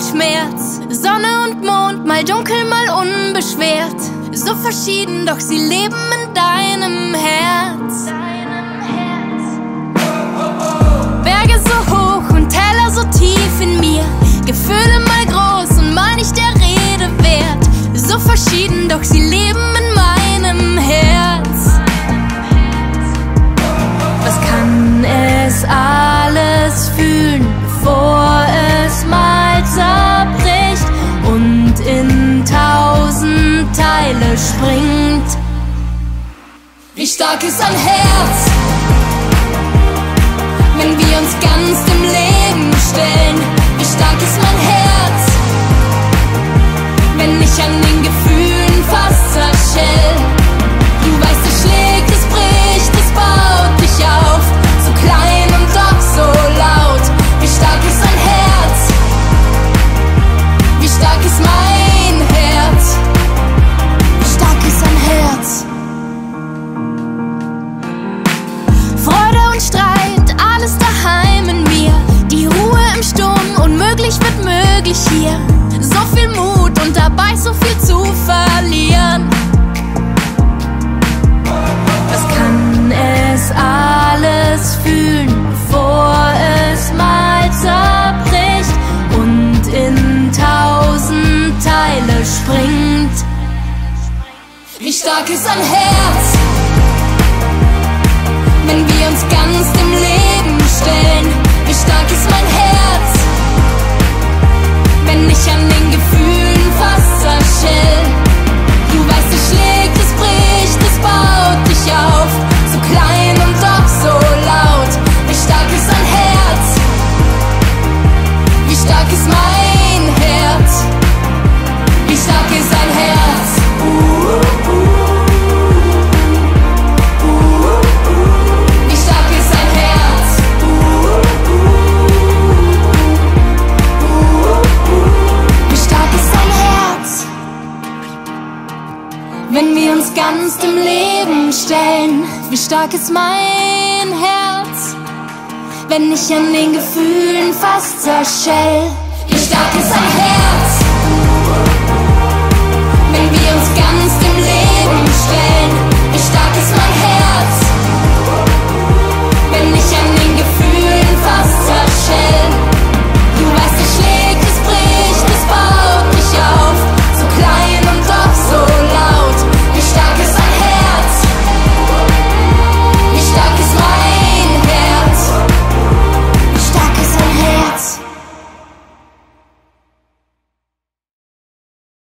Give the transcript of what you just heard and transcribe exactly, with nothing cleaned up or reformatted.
Schmerz. Sonne und Mond, mal dunkel, mal unbeschwert. So verschieden, doch sie leben in deinem Herz. Berge so hoch und Täler so tief in mir. Gefühle mal groß und mal nicht der Rede wert. So verschieden, doch sie leben in meinem Herz. Was kann es alles fühlen, bevor es mal zerbricht und in tausend Teile springt? Wie stark ist ein Herz, wenn wir uns ganz dem Leben stellen? Wie stark ist mein Herz, wenn ich an den Gefühlen fast zerschell? Du weißt, es schlägt, es bricht, es baut dich auf, so klein und doch so laut. Wie stark ist ein Herz, wie stark ist mein Herz, wie stark ist ein Herz? Freude und Streit, alles daheim in mir. Die Ruhe im Sturm, unmöglich wird möglich hier. So viel Mut und dabei so viel zu verlieren. Was kann es alles fühlen, bevor es mal zerbricht und in tausend Teile springt? Wie stark ist ein Herz, wenn wir uns ganz dem Leben stellen? Wie stark ist mein Herz, wenn ich an den Gefühlen fast zerschell? Du weißt, es schlägt, es bricht, es baut dich auf, so klein und doch so laut. Wie stark ist ein Herz, wie stark ist mein Herz, wie stark ist ein Herz? Uh, uh, uh. Wenn wir uns ganz dem Leben stellen, wie stark ist mein Herz, wenn ich an den Gefühlen fast zerschell? Wie stark ist ein Herz,